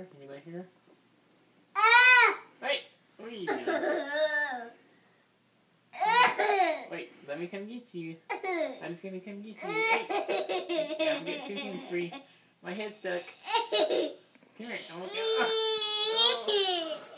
Can you lay here? Wait! What are you doing? Wait, let me come get you. I'm just gonna come get you. Wait. I'm getting 2 hands free. My head's stuck. Come here. I won't go. Oh.